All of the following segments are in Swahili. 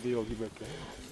근데 여기밖에.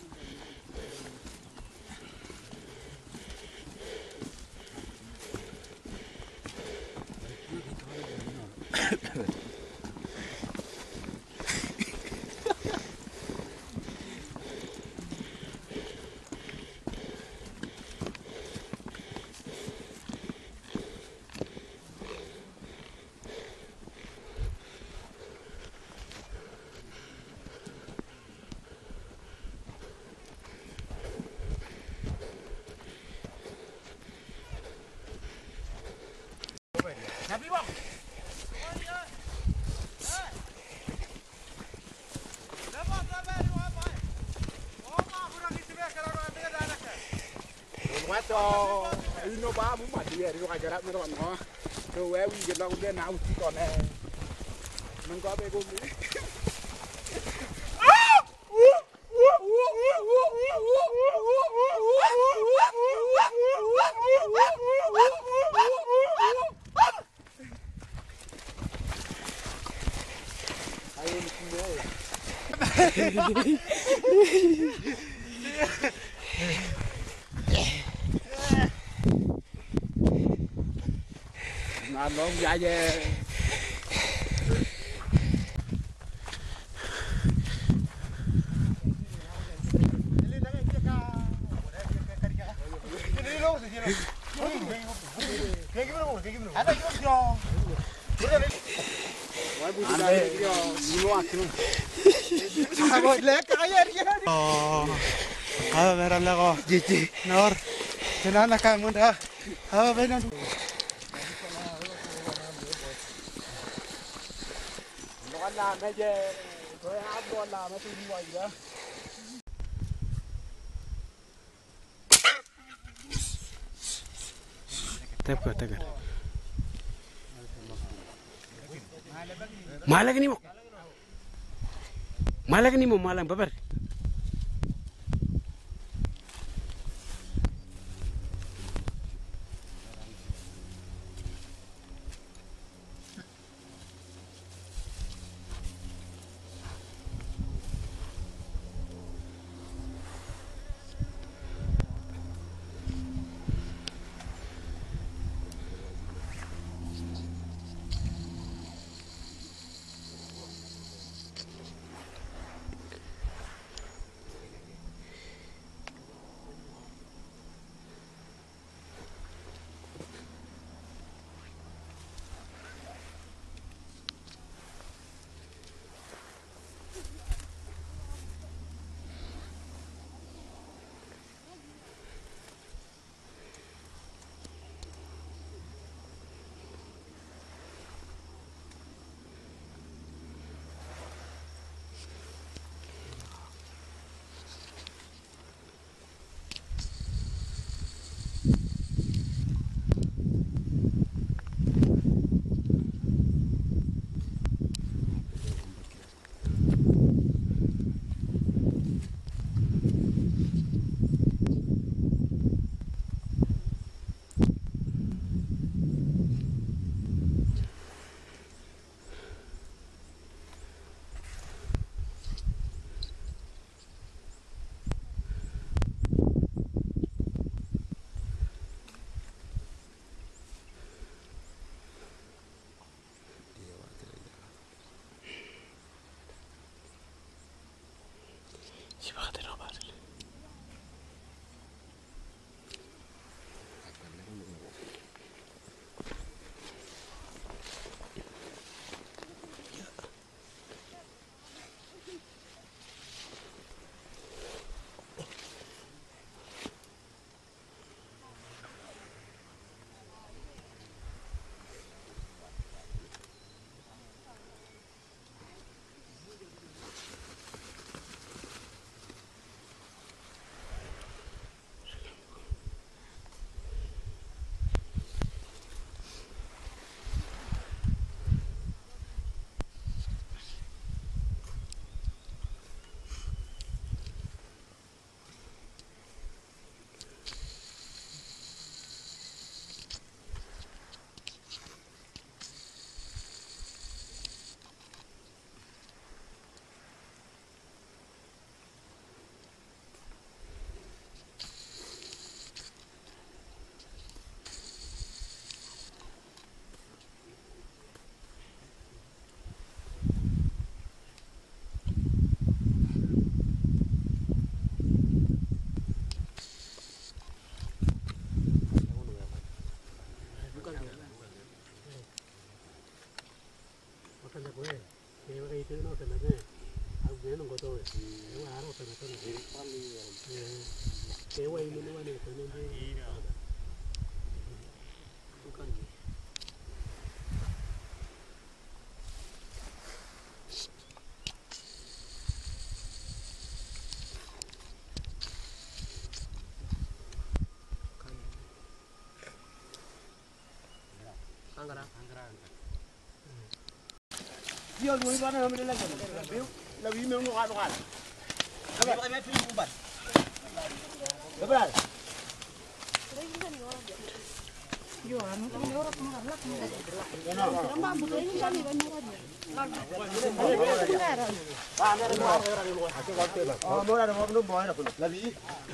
Cho nó ba muốn mà đi rồi cái đó nó nó rồi quay cái nó cũng nào chỉ còn này mình có bé con đi nó dài về meron ako. Gigi. Nor. Sinana ka muna. Benan. nó làm hay về rồi áp con làm nó tung ngoài đó Tepko tegar. Malag ni mo. Malang babar. Dia lu ini mana namanya lagi? Lebih memang kan. Apa? Kami pilih ubat. Betul. Yo, anu kan orang mengarlah. Kenapa bukan ini kami banyak aja. Oh, mau ada mau belum boleh aku. Lebih.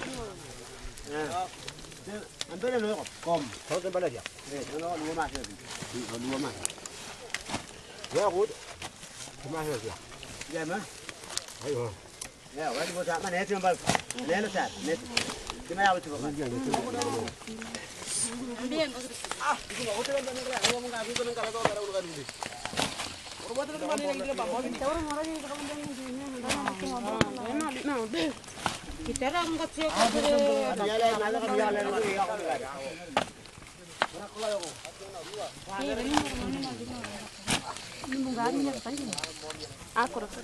Ambil dulu kom. Kau tempat aja. Dua mas. Dua mas. Ya, good. Cuma saja. Ya, mah. Ayo. Ya, wadi bos mana itu mbak. Lelo sat. Net. Cuma ya itu bukan. Ambil. Ah, itu nggak hotel dan negara. Ngomong nggak aku kan kalau tahu orang dulu. Orang buat itu mana lagi dia pak. Orang orang ini kalau dia ini. Kita orang nggak sih. Ada yang ada kan yang lain itu ya kan. Ini mungkin ada tadi. Aku rasa.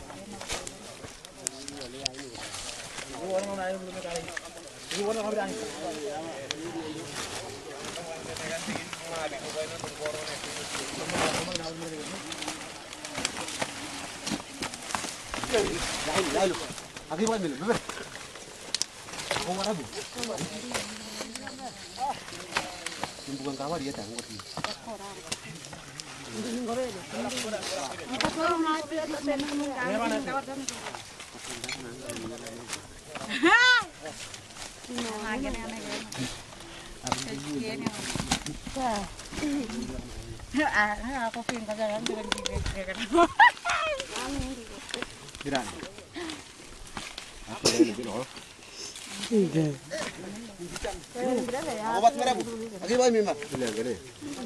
Ini orang mana yang belum kali. Ini orang apa ini? Lain. Aku bukan dulu, bener. Aku Arabu. Bukan kawar dia tangguh sih. Aku pin kajaran dengan gigi. Tidak. Aku dari sini loh. Obat merah bu. Lagi bawa mimah. Boleh, boleh.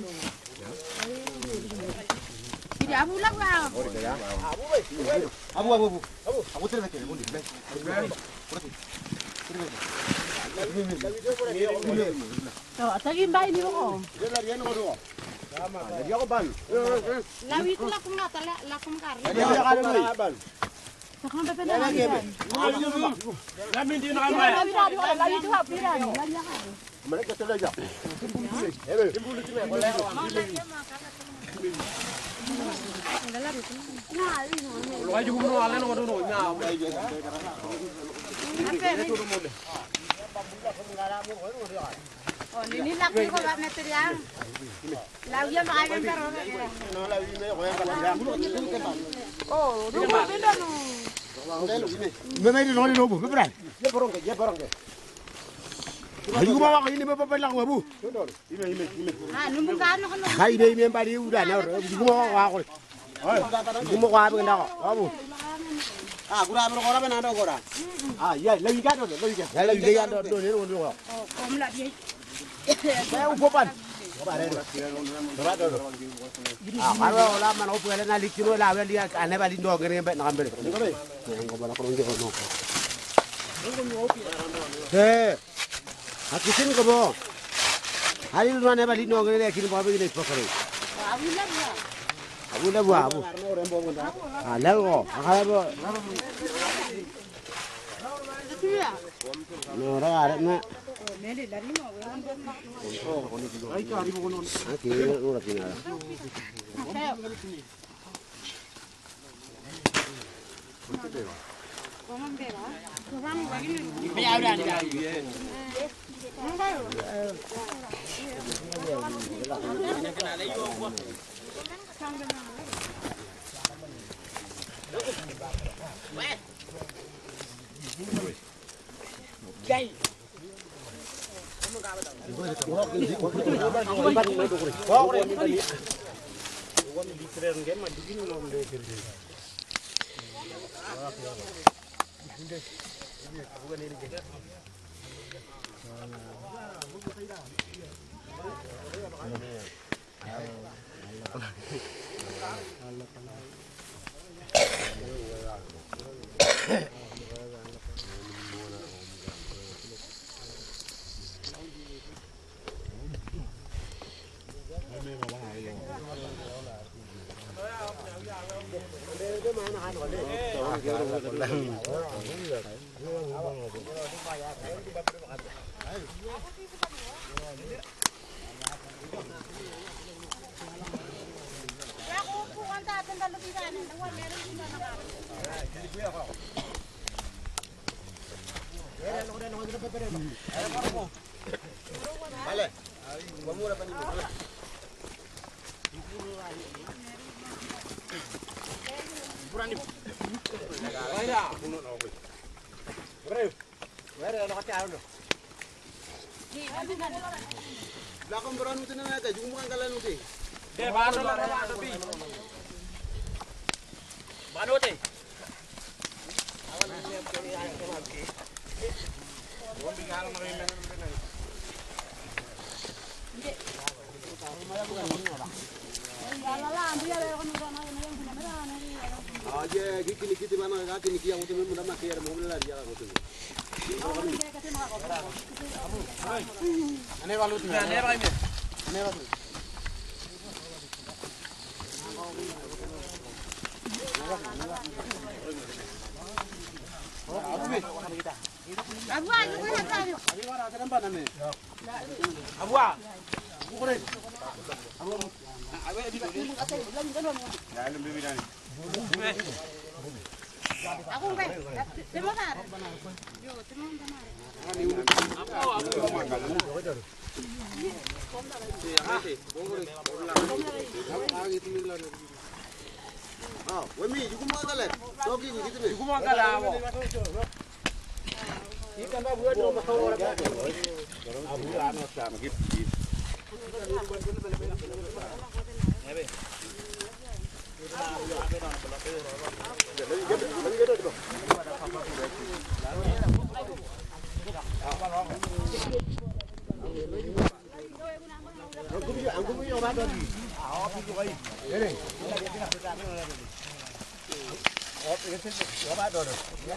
Tidak abu lah bang. Oh tidak ya. Abu. Abu terus lagi. Boleh. Oh, tadi mbak ini kok. Dia lari anu kok. Sama. Dia kok ban. Lawi itu lakum ngata lakum kar. Dia ada ban. Sakon bepen lagi. Lamin di nak mai. Lawi itu hapiran. Lanya kan. Mereka sudah aja. Timbul itu boleh. Lu aja gumno alen ngono no nya. Oh, ini lagi kok gak meter ya. Lawi yang makan karo. No lawi me goyang karo. Oh, dulu beda no. Memang ini nol lobo, beberan. Dia borong ke. Ayo bawa ke ini bapak lang babu. Ini. Ah, numbung kan kan. Hai deh ini mbak dia udah nah. Ibu mau aku. Ibu mau aku benda kok. Babu. Ah, gura amro kora bena ndo kora. Ah, iya, lagi kan ndo, lagi kan. Ya lagi kan ndo ni ndo. Oh, kom la dia. Saya upopan. Ah, kalau lah mana upo lah nali kilo lah dia ane bali ndo ngere mbek na kambe. Ngo bala ko ngi ko no. Eh. Akisin ko bo. Hari lu ane bali ndo ngere kini babe ni pakare. Abu lah buah abu. Ah, lalu, akal apa? No, orang ada nak. Okey, orang tinggal. Vale. Vamos a poner. Belakang beranu tu nak ada, jumpa kalian nanti. Dia baru lah tapi. Baru teh. Aje kini mana kini yang utama mudah mati ada mobil lagi ya betul. Ane walu tu. Ane walu. Ane walu. Abua, itu kan tadi. Abua ada nampak nama. Abua. Bukan. Abua. Abua di sini. Ya, lebih bidan. Aku enggak. Terima kasih. Yo, terima kasih. Ah, wemi, juga mau kalah. Dogi gitu nih. Juga mau kalah. Ikan dah buat dua macam orang. Abu anu sama gitu. Aku punya obat lagi. Ini. Obat dulu.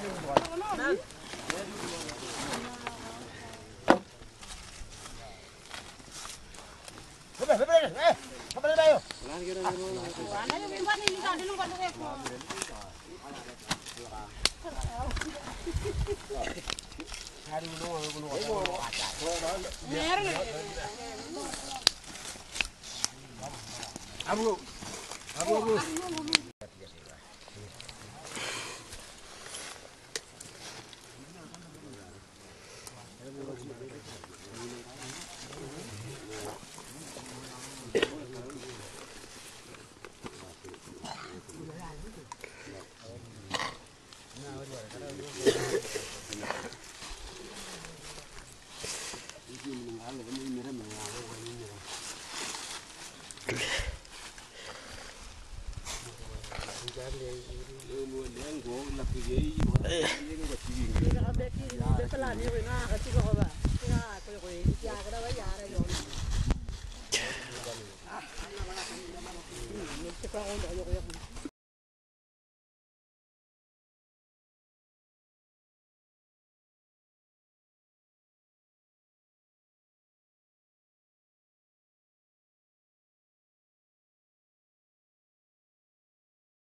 Apa dah yo? Abu.